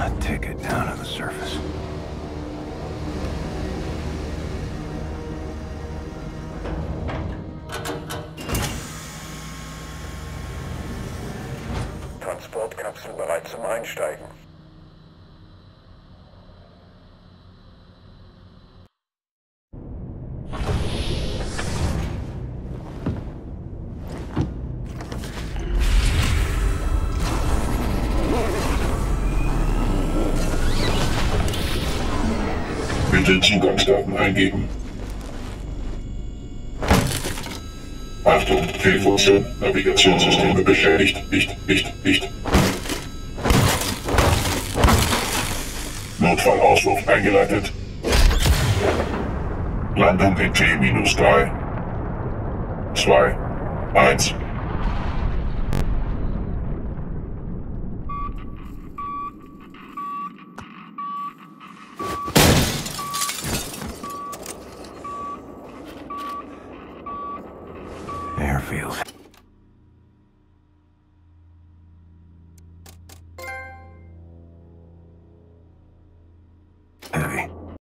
Take it down to the surface. Transportkapsel bereit zum Einsteigen. Bitte Zugangsdaten eingeben. Achtung, Fehlfunktion, Navigationssysteme beschädigt, nicht. Notfallauswurf eingeleitet. Landung in T-3, 2, 1. Airfield.